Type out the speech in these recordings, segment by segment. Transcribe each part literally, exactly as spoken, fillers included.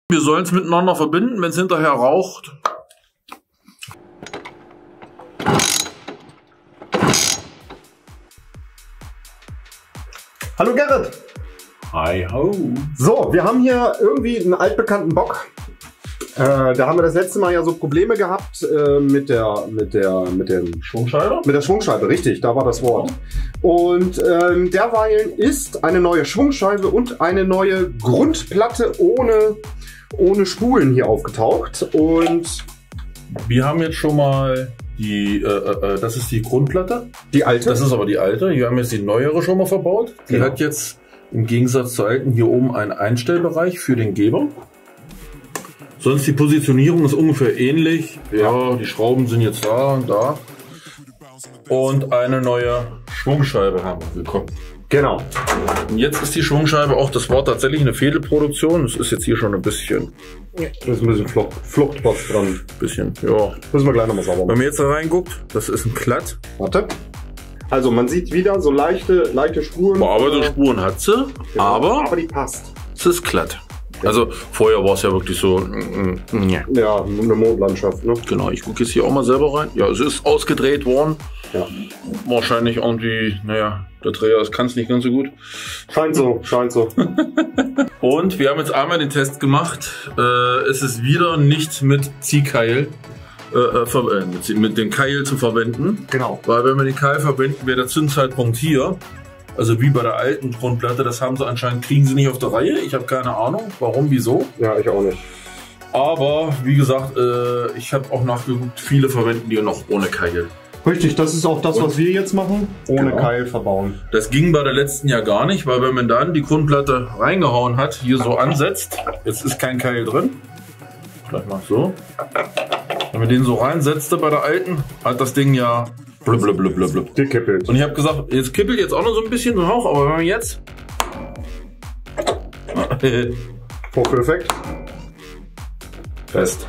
Wir sollen es miteinander verbinden, wenn es hinterher raucht. Hallo Gerrit! Hi ho! So, wir haben hier irgendwie einen altbekannten Bock. Äh, da haben wir das letzte Mal ja so Probleme gehabt äh, mit der mit der mit dem Schwungscheibe? Mit der Schwungscheibe, richtig, da war das Wort. Und ähm, derweilen ist eine neue Schwungscheibe und eine neue Grundplatte ohne ohne Spulen hier aufgetaucht. Und wir haben jetzt schon mal die, äh, äh, das ist die Grundplatte. Die alte? Das ist aber die alte. Wir haben jetzt die neuere schon mal verbaut. Die genau. hat jetzt im Gegensatz zur alten hier oben einen Einstellbereich für den Geber. Sonst die Positionierung ist ungefähr ähnlich. Ja, die Schrauben sind jetzt da und da. Und eine neue Schwungscheibe haben wir bekommen. Genau. Und jetzt ist die Schwungscheibe auch, das war tatsächlich eine Fehdelproduktion. Das ist jetzt hier schon ein bisschen. Da ist ein bisschen Flucht, Fluchtpost dran. Bisschen, ja. Müssen wir gleich nochmal sauber machen. Wenn man jetzt da reinguckt, das ist ein Klatt. Warte. Also man sieht wieder so leichte, leichte Spuren. Bearbeitungsspuren hat sie, genau. aber, aber die passt. Es ist glatt. Also vorher war es ja wirklich so. Mm, mm, ja. ja, eine Mondlandschaft. Ne? Genau, ich gucke jetzt hier auch mal selber rein. Ja, es ist ausgedreht worden. Ja. Wahrscheinlich irgendwie, naja, der Dreher kann es nicht ganz so gut. Scheint so, scheint so. Und wir haben jetzt einmal den Test gemacht. Äh, es ist wieder nicht mit Ziehkeil, äh, ver äh, mit, mit dem Keil zu verwenden. Genau. Weil wenn wir den Keil verwenden, wäre der Zündzeitpunkt hier. Also wie bei der alten Grundplatte, das haben sie anscheinend, kriegen sie nicht auf der Reihe. Ich habe keine Ahnung, warum, wieso. Ja, ich auch nicht. Aber wie gesagt, äh, ich habe auch nachgeguckt, viele verwenden die noch ohne Keil. Richtig, das ist auch das, Und? was wir jetzt machen. Ohne Genau. Keil verbauen. Das ging bei der letzten ja gar nicht, weil wenn man dann die Grundplatte reingehauen hat, hier so ansetzt, jetzt ist kein Keil drin. Vielleicht mal so. Wenn man den so reinsetzte bei der alten, hat das Ding ja blub, blub, blub, blub, blub. Die kippelt. Und ich habe gesagt, jetzt kippelt jetzt auch noch so ein bisschen so hoch, aber wenn man jetzt Hocheffekt. fest.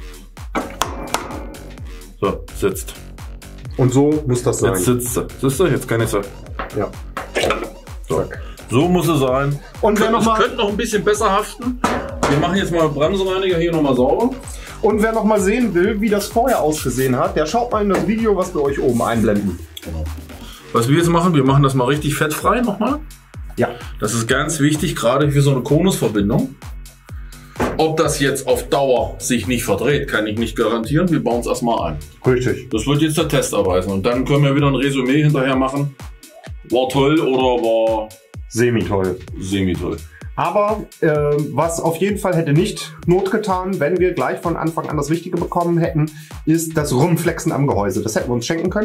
So, sitzt. Und so muss das sein. Jetzt sitzt sie. Siehst du, jetzt kann ich sie. Ja. So. So muss es sein. Und wer noch Es mal, könnte noch ein bisschen besser haften. Wir machen jetzt mal Bremsenreiniger hier nochmal sauber. und wer noch mal sehen will, wie das vorher ausgesehen hat, der schaut mal in das Video, was wir euch oben einblenden. Genau. Was wir jetzt machen, wir machen das mal richtig fettfrei nochmal. Ja. Das ist ganz wichtig, gerade für so eine Konusverbindung. Ob das jetzt auf Dauer sich nicht verdreht, kann ich nicht garantieren. Wir bauen es erstmal ein. Richtig. Das wird jetzt der Test erweisen. Und dann können wir wieder ein Resümee hinterher machen. War toll oder war Semi-toll. semi-toll. Aber äh, was auf jeden Fall hätte nicht Not getan, wenn wir gleich von Anfang an das Wichtige bekommen hätten, ist das Rumflexen am Gehäuse. Das hätten wir uns schenken können.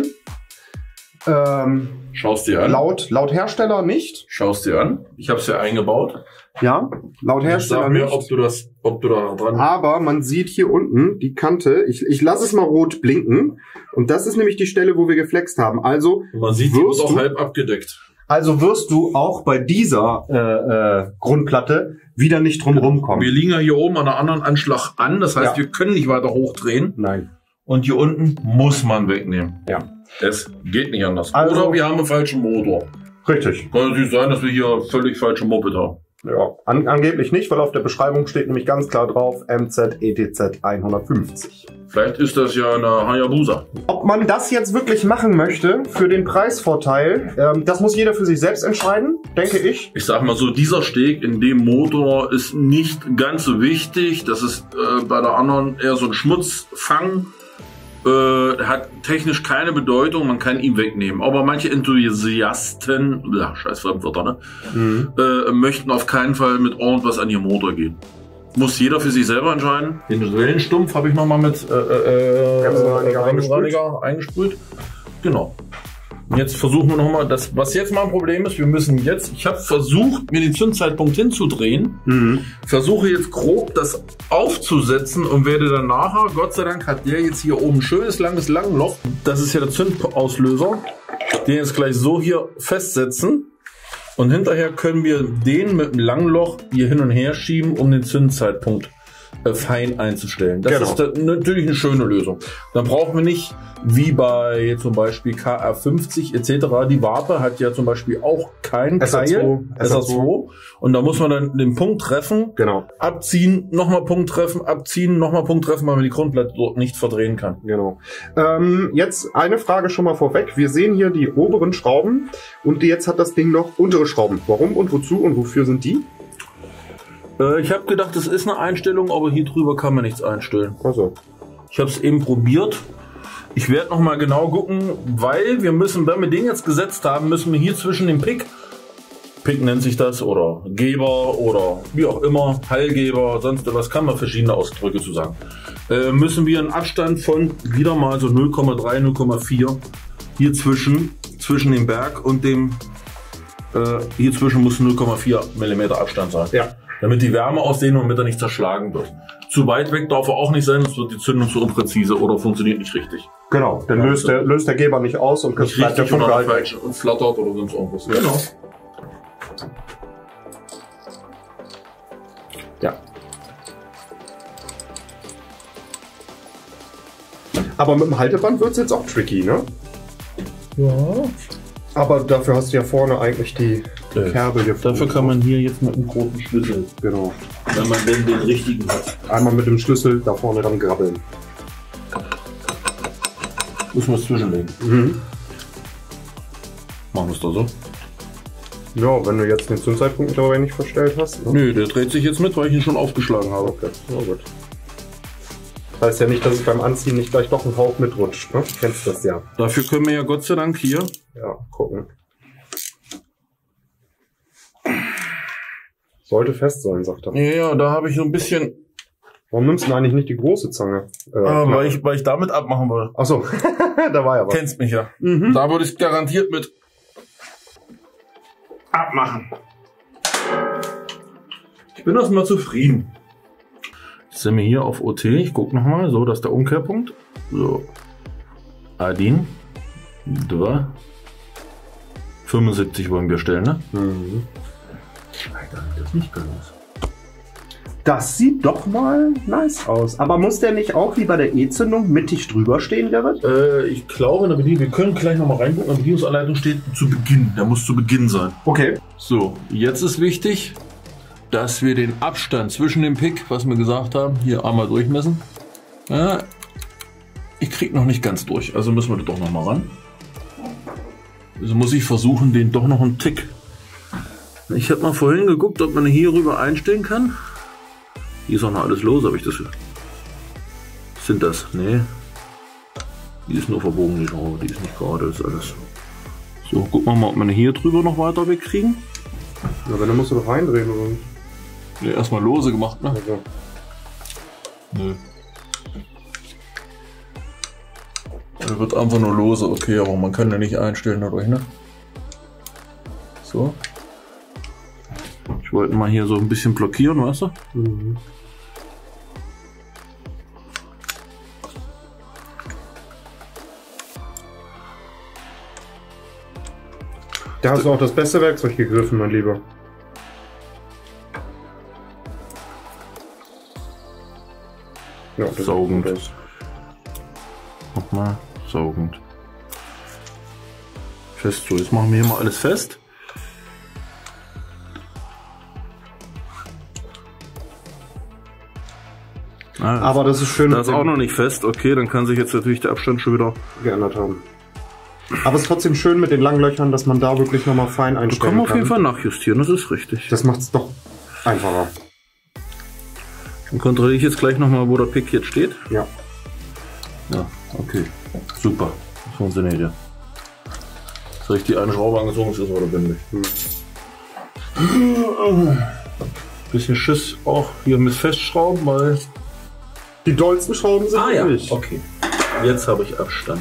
Ähm, Schaust dir an. laut, laut Hersteller nicht. Schaust dir an. Ich habe es ja eingebaut. Ja, laut Hersteller Sag mir, nicht. ob du das, ob du da dran. Aber man sieht hier unten die Kante. Ich, ich lasse es mal rot blinken. Und das ist nämlich die Stelle, wo wir geflext haben. Also Man sieht, die wirst ist auch du- halb abgedeckt. Also wirst du auch bei dieser äh, äh, Grundplatte wieder nicht drum rumkommen. Wir liegen ja hier oben an einer anderen Anschlag an. Das heißt, Ja. wir können nicht weiter hochdrehen. Nein. Und hier unten muss man wegnehmen. Ja. Es geht nicht anders. Also- Oder wir haben einen falschen Motor. Richtig. Kann natürlich sein, dass wir hier völlig falsche Moped haben. Ja. An, angeblich nicht, weil auf der Beschreibung steht nämlich ganz klar drauf M Z E T Z hundertfünfzig. Vielleicht ist das ja eine Hayabusa. Ob man das jetzt wirklich machen möchte für den Preisvorteil, ähm, das muss jeder für sich selbst entscheiden, denke ich. Ich sag mal so, dieser Steg in dem Motor ist nicht ganz so wichtig. Das ist äh, bei der anderen eher so ein Schmutzfang. Äh, hat technisch keine Bedeutung, man kann ihn wegnehmen. Aber manche Enthusiasten, ja, scheiß Fremdwörter, ne? Mhm. äh, möchten auf keinen Fall mit irgendwas an ihr Motor gehen. Muss jeder für sich selber entscheiden. Den Wellenstumpf habe ich nochmal mit äh, äh, Bremsenreiniger Bremsenreiniger eingesprüht. Genau. Und jetzt versuchen wir nochmal, das, was jetzt mein Problem ist, wir müssen jetzt, ich habe versucht, mir den Zündzeitpunkt hinzudrehen, Mhm. versuche jetzt grob das aufzusetzen und werde dann nachher, Gott sei Dank hat der jetzt hier oben ein schönes langes Langloch, das ist ja der Zündauslöser, den jetzt gleich so hier festsetzen und hinterher können wir den mit dem Langloch hier hin und her schieben, um den Zündzeitpunkt äh, fein einzustellen. Das Genau. ist da, natürlich eine schöne Lösung. Dann brauchen wir nicht, wie bei zum Beispiel K R fünfzig et cetera, die Wabe hat ja zum Beispiel auch keinen S R zwei, Keil, S R zwei. S R zwei. Und da muss man dann den Punkt treffen, Genau. abziehen, nochmal Punkt treffen, abziehen, nochmal Punkt treffen, weil man die Grundplatte dort nicht verdrehen kann. Genau. Ähm, jetzt eine Frage schon mal vorweg. Wir sehen hier die oberen Schrauben und jetzt hat das Ding noch untere Schrauben. Warum und wozu und wofür sind die? Äh, ich habe gedacht, das ist eine Einstellung, aber hier drüber kann man nichts einstellen. Also. Ich habe es eben probiert. Ich werde noch mal genau gucken, weil wir müssen, wenn wir den jetzt gesetzt haben, müssen wir hier zwischen dem Pick, Pick nennt sich das, oder Geber oder wie auch immer, Heilgeber, sonst was, kann man verschiedene Ausdrücke zu sagen, äh, müssen wir einen Abstand von wieder mal so null Komma drei, null Komma vier hier zwischen, zwischen dem Berg und dem, äh, hier zwischen muss null Komma vier Millimeter Abstand sein. Ja. Damit die Wärme ausdehnen und damit er nicht zerschlagen wird. Zu weit weg darf er auch nicht sein, sonst wird die Zündung zu unpräzise oder funktioniert nicht richtig. Genau, dann Ja, löst, so. der, löst der Geber nicht aus und Nicht bleibt der richtig Funke oder halt weg. falsch und flattert oder sonst irgendwas. Genau. Ja. Aber mit dem Halteband wird es jetzt auch tricky, ne? Ja. Aber dafür hast du ja vorne eigentlich die Ja. Kerbel hier vorne. Dafür kann man hier jetzt mit einem großen Schlüssel, Genau. wenn man denn den richtigen hat. Einmal mit dem Schlüssel da vorne dran grabbeln. Muss man es zwischenlegen. Mhm. Machen wir es da so? Ja, wenn du jetzt den Zündzeitpunkt dabei nicht verstellt hast. Ne? Nö, der dreht sich jetzt mit, weil ich ihn schon aufgeschlagen habe. Okay, na gut. Das heißt ja nicht, dass es beim Anziehen nicht gleich doch ein Hauch mitrutscht. Ne? Du kennst das ja. Dafür können wir ja Gott sei Dank hier. Ja, gucken. Sollte fest sein, sagt er. Ja, ja, da habe ich so ein bisschen. Warum nimmst du denn eigentlich nicht die große Zange? Äh, Ah, weil, ich, weil ich damit abmachen würde. Achso, da war ja was. Kennst mich ja. Mhm. Da würde ich garantiert mit abmachen. Ich bin erstmal zufrieden. Jetzt sind wir hier auf O T. Ich gucke nochmal. So, das ist der Umkehrpunkt. So. Adin. Da. fünfundsiebzig wollen wir stellen, ne? Mhm. Alter, das ist nicht ganz. Das sieht doch mal nice aus. Aber muss der nicht auch wie bei der E-Zündung mittig drüber stehen, Gerrit? Äh, ich glaube, in der Bedienung, wir können gleich nochmal reingucken. In der Bedienungsanleitung steht zu Beginn. Der muss zu Beginn sein. Okay. So, jetzt ist wichtig, dass wir den Abstand zwischen dem Pick, was wir gesagt haben, hier einmal durchmessen. Ja, ich krieg noch nicht ganz durch, also müssen wir da doch noch mal ran. Also muss ich versuchen, den doch noch einen Tick. Ich habe mal vorhin geguckt, ob man hier rüber einstellen kann. Hier ist auch noch alles los, habe ich das. Sind das? Nee. Die ist nur verbogen, die Schraube, die ist nicht gerade, das ist alles. So, gucken wir mal, ob wir hier drüber noch weiter wegkriegen. Na, wenn, dann musst du doch reindrehen, oder? Ja, erstmal lose gemacht, ne? Also. Nö. Er wird einfach nur lose, okay, aber man kann ja nicht einstellen dadurch, ne? So. Ich wollte mal hier so ein bisschen blockieren, weißt du? Mhm. Da hast du auch das beste Werkzeug gegriffen, mein Lieber. Ja, das Saugend. sieht gut aus. Nochmal saugend. Fest so, jetzt machen wir hier mal alles fest. Ah, Aber das ist schön, das ist mit auch dem noch nicht fest. Okay, dann kann sich jetzt natürlich der Abstand schon wieder. geändert haben. Aber es ist trotzdem schön mit den langen Löchern, dass man da wirklich nochmal fein Da einstellen kann man auf kann. jeden Fall nachjustieren, das ist richtig. Das macht es doch einfacher. Dann kontrolliere ich jetzt gleich nochmal, wo der Pick jetzt steht. Ja. Ja, okay. Super. Das funktioniert ja. Soll ich die eine Schraube angezogen ist oder bin ich? Hm. Bisschen Schiss auch hier mit Festschrauben, weil. Die dollsten Schrauben sind durch. Okay. Jetzt habe ich Abstand.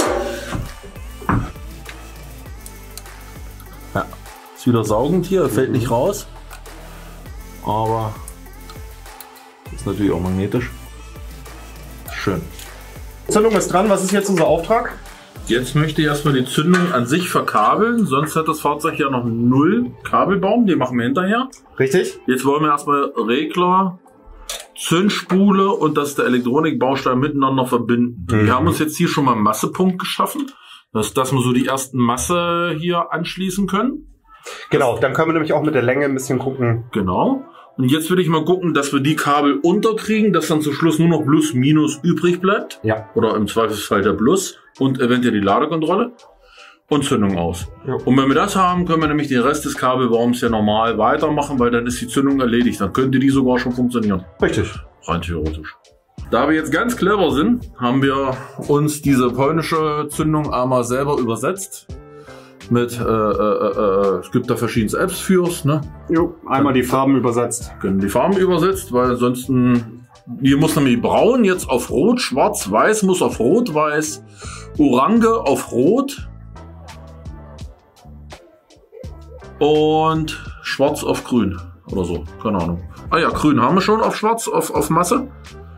Ja. Ist wieder saugend hier, fällt nicht raus. Aber ist natürlich auch magnetisch. Schön. Zündung ist dran. Was ist jetzt unser Auftrag? Jetzt möchte ich erstmal die Zündung an sich verkabeln, sonst hat das Fahrzeug ja noch null Kabelbaum, den machen wir hinterher. Richtig? Jetzt wollen wir erstmal Regler, Zündspule und das der Elektronikbaustein miteinander verbinden. Mhm. Wir haben uns jetzt hier schon mal einen Massepunkt geschaffen, dass, dass wir so die ersten Masse hier anschließen können. Genau, das, dann können wir nämlich auch mit der Länge ein bisschen gucken. Genau. Und jetzt würde ich mal gucken, dass wir die Kabel unterkriegen, dass dann zum Schluss nur noch Plus, Minus übrig bleibt. Ja. Oder im Zweifelsfall der Plus und eventuell die Ladekontrolle. Und Zündung aus. Ja. Und wenn wir das haben, können wir nämlich den Rest des Kabelbaums ja normal weitermachen, weil dann ist die Zündung erledigt. Dann könnte die sogar schon funktionieren. Richtig. Rein theoretisch. Da wir jetzt ganz clever sind, haben wir uns diese polnische Zündung einmal selber übersetzt. Mit, äh, äh, äh, es gibt da verschiedene Apps fürs, ne? Jo, einmal die Farben übersetzt. Können die Farben übersetzt, weil ansonsten, hier muss nämlich braun jetzt auf rot, schwarz, weiß muss auf rot, weiß, orange auf rot. Und schwarz auf grün oder so, keine Ahnung. Ah ja, grün haben wir schon auf schwarz, auf, auf Masse.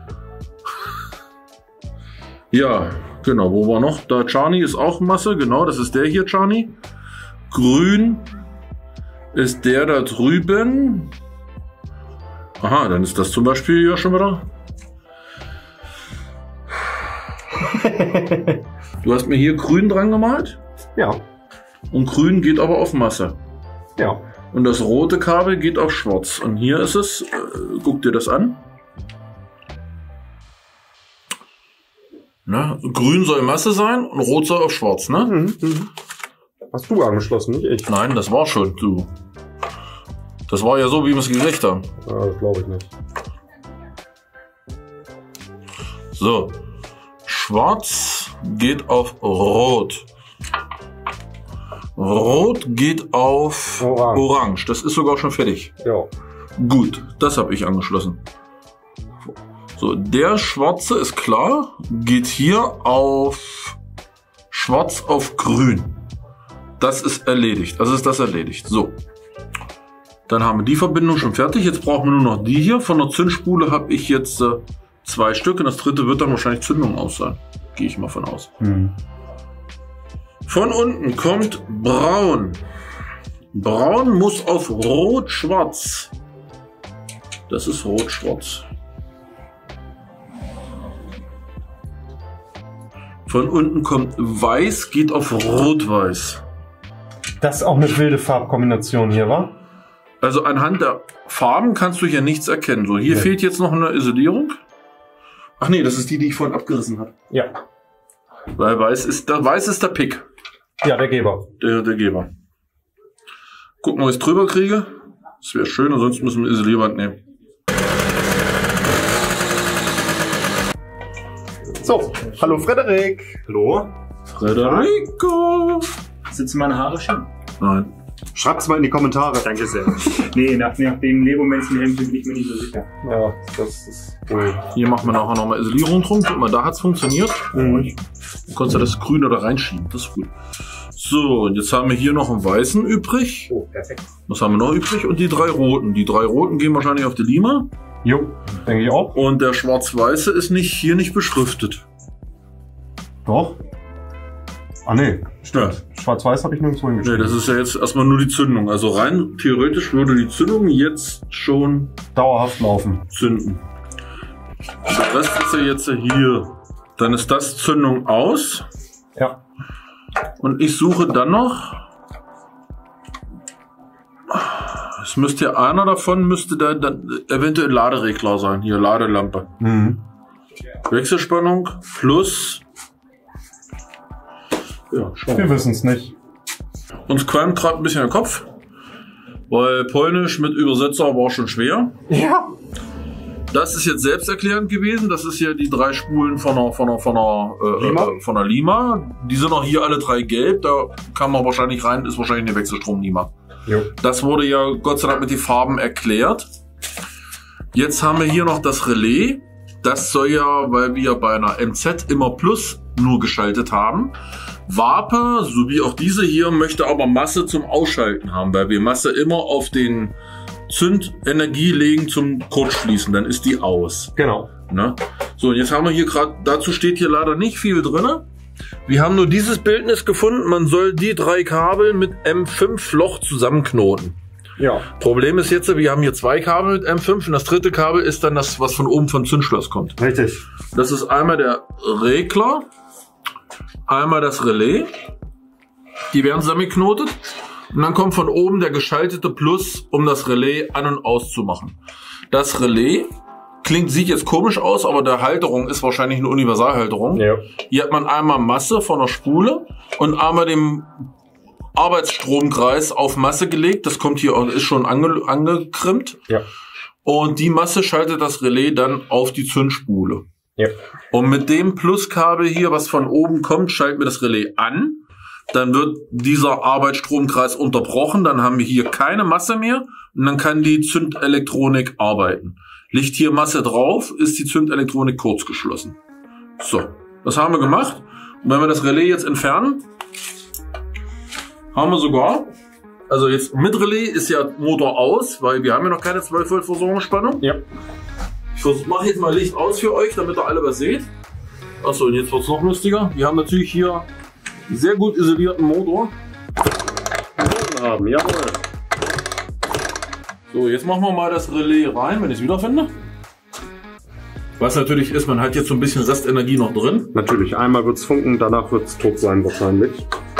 Ja, genau, wo war noch? Da Czarny ist auch Masse, genau, das ist der hier, Czarny. Grün ist der da drüben. Aha, dann ist das zum Beispiel ja schon wieder. Du hast mir hier grün dran gemalt? Ja. Und grün geht aber auf Masse. Ja. Und das rote Kabel geht auf schwarz. Und hier ist es, äh, guck dir das an. Na, grün soll Masse sein und rot soll auf schwarz, ne? Mhm, mhm. Hast du angeschlossen, nicht ich? Nein, das war schon du. Das war ja so, wie wir es gekriegt haben. Ja, das glaube ich nicht. So. Schwarz geht auf rot. Rot geht auf Orange. Orange. Das ist sogar schon fertig. Ja. Gut, das habe ich angeschlossen. So, der schwarze ist klar, geht hier auf schwarz auf grün. Das ist erledigt. Also ist das erledigt. So. Dann haben wir die Verbindung schon fertig. Jetzt brauchen wir nur noch die hier. Von der Zündspule habe ich jetzt äh, zwei Stück. Und das dritte wird dann wahrscheinlich Zündung aus sein. Gehe ich mal von aus. Hm. Von unten kommt braun. Braun muss auf rot-schwarz. Das ist rot-schwarz. Von unten kommt weiß, geht auf rot-weiß. Das ist auch eine wilde Farbkombination hier, wa? Also anhand der Farben kannst du hier nichts erkennen. So, hier ja. Fehlt jetzt noch eine Isolierung. Ach nee, das ist die, die ich vorhin abgerissen habe. Ja. Weil weiß ist der, weiß ist der Pick. Ja, der Geber. Der, der Geber. Gucken, ob ich es drüber kriege. Das wäre schön, ansonsten müssen wir Isolierband nehmen. So, hallo Frederik. Hallo. Frederico. Sitzen meine Haare schön? Nein. Schreibt's mal in die Kommentare. Danke sehr. Nee, nach, nach dem Lego-Menschenhemd bin ich mir nicht so sicher. Ja, das ist cool. Hier machen wir nachher nochmal Isolierung drum. Guck mal, da hat's funktioniert. Mhm. Du konntest ja das Grüne da reinschieben. Das ist gut. So, und jetzt haben wir hier noch einen weißen übrig. Oh, perfekt. Was haben wir noch übrig? Und die drei roten. Die drei roten gehen wahrscheinlich auf die Lima. Jo, denke ich auch. Und der schwarz-weiße ist nicht hier nicht beschriftet. Doch. Ah ne, stimmt. Ja. Schwarz-Weiß habe ich nirgendwo hingeschrieben. Nee, das ist ja jetzt erstmal nur die Zündung. Also rein theoretisch würde die Zündung jetzt schon dauerhaft laufen. Zünden. Und der Rest ist ja jetzt hier. Dann ist das Zündung aus. Ja. Und ich suche dann noch. Es müsste ja einer davon müsste da, da eventuell Laderegler sein. Hier Ladelampe. Mhm. Wechselspannung plus. Ja, wir wissen es nicht. Uns qualmt gerade ein bisschen der Kopf, weil Polnisch mit Übersetzer war schon schwer. Ja. Das ist jetzt selbsterklärend gewesen. Das ist ja die drei Spulen von der, von der, von der, äh, Lima. Äh, von der Lima. Die sind auch hier alle drei gelb. Da kann man wahrscheinlich rein, ist wahrscheinlich eine Wechselstrom-Lima. Jo. Das wurde ja Gott sei Dank mit den Farben erklärt. Jetzt haben wir hier noch das Relais. Das soll ja, weil wir bei einer M Z immer Plus nur geschaltet haben. Wape, so wie auch diese hier, möchte aber Masse zum Ausschalten haben, weil wir Masse immer auf den Zündenergie legen zum Kurzschließen, dann ist die aus. Genau. Ne? So, und jetzt haben wir hier gerade, dazu steht hier leider nicht viel drin. Wir haben nur dieses Bildnis gefunden, man soll die drei Kabel mit M fünf Loch zusammenknoten. Ja. Problem ist jetzt, wir haben hier zwei Kabel mit M fünf und das dritte Kabel ist dann das, was von oben vom Zündschloss kommt. Richtig. Das ist einmal der Regler, einmal das Relais. Die werden zusammengeknotet und dann kommt von oben der geschaltete Plus, um das Relais an- und auszumachen. Das Relais klingt, sieht jetzt komisch aus, aber der Halterung ist wahrscheinlich eine Universalhalterung. Ja. Hier hat man einmal Masse von der Spule und einmal den Arbeitsstromkreis auf Masse gelegt. Das kommt hier, ist schon ange, angekrimmt. Ja. Und die Masse schaltet das Relais dann auf die Zündspule. Ja. Und mit dem Pluskabel hier, was von oben kommt, schalten wir das Relais an. Dann wird dieser Arbeitsstromkreis unterbrochen. Dann haben wir hier keine Masse mehr. Und dann kann die Zündelektronik arbeiten. Liegt hier Masse drauf, ist die Zündelektronik kurzgeschlossen. So, das haben wir gemacht. Und wenn wir das Relais jetzt entfernen, haben wir sogar, also jetzt mit Relais ist ja Motor aus, weil wir haben ja noch keine zwölf Volt Versorgungsspannung. Ja. Ich mache jetzt mal Licht aus für euch, damit ihr alle was seht. Achso, und jetzt wird es noch lustiger. Wir haben natürlich hier einen sehr gut isolierten Motor. Haben, jawohl. So, jetzt machen wir mal das Relais rein, wenn ich es wiederfinde. Was natürlich ist, man hat jetzt so ein bisschen Restenergie noch drin. Natürlich, einmal wird es funken, danach wird es tot sein wahrscheinlich.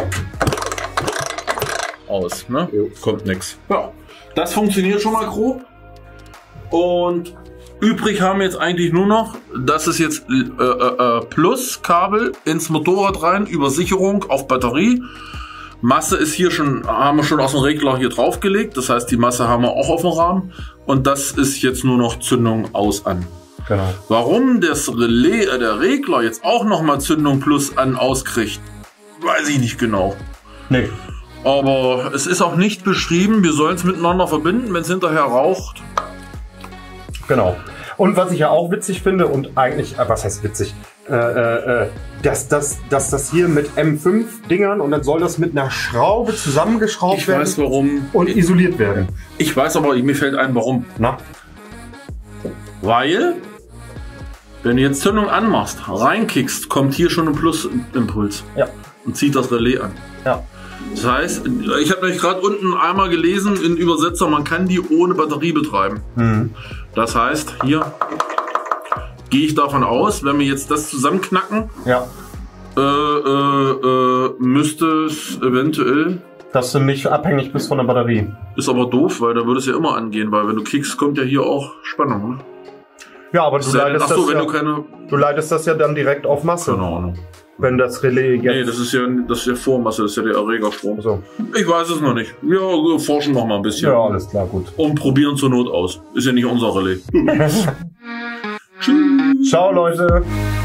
Aus, ne? Jo. Kommt nix. Ja, das funktioniert schon mal grob. Und übrig haben wir jetzt eigentlich nur noch, das ist jetzt äh, äh, Plus-Kabel ins Motorrad rein, über Sicherung auf Batterie. Masse ist hier schon, haben wir schon aus dem Regler hier draufgelegt. Das heißt, die Masse haben wir auch auf dem Rahmen. Und das ist jetzt nur noch Zündung aus an. Genau. Warum das Relais, äh, der Regler jetzt auch nochmal Zündung plus an auskriegt, weiß ich nicht genau. Nee. Aber es ist auch nicht beschrieben, wir sollen es miteinander verbinden, wenn es hinterher raucht. Genau. Und was ich ja auch witzig finde und eigentlich, äh, was heißt witzig, äh, äh, dass, dass, dass das hier mit M fünf Dingern und dann soll das mit einer Schraube zusammengeschraubt Ich werden weiß warum. und isoliert werden. Ich weiß aber, mir fällt ein, warum. Na? Weil, wenn du jetzt Zündung anmachst, reinkickst, kommt hier schon ein Plusimpuls. Ja. Und zieht das Relais an. Ja. Das heißt, ich habe euch gerade unten einmal gelesen in Übersetzer, man kann die ohne Batterie betreiben. Mhm. Das heißt, hier gehe ich davon aus, wenn wir jetzt das zusammenknacken, Ja. äh, äh, äh, müsste es eventuell, Dass du nicht abhängig bist von der Batterie. ist aber doof, weil da würde es ja immer angehen, weil wenn du kickst, kommt ja hier auch Spannung. Ne? Ja, aber du Sei denn, leitest, ach so, das wenn ja, du keine, du leitest das ja dann direkt auf Masse, keine Ahnung. wenn das Relais jetzt... Nee, das ist ja, das ist ja Vormasse, das ist ja der Erregerstrom. so. Ich weiß es noch nicht. Wir forschen noch mal ein bisschen. Ja, alles klar, gut. Und probieren zur Not aus. Ist ja nicht unser Relais. Ciao, Leute.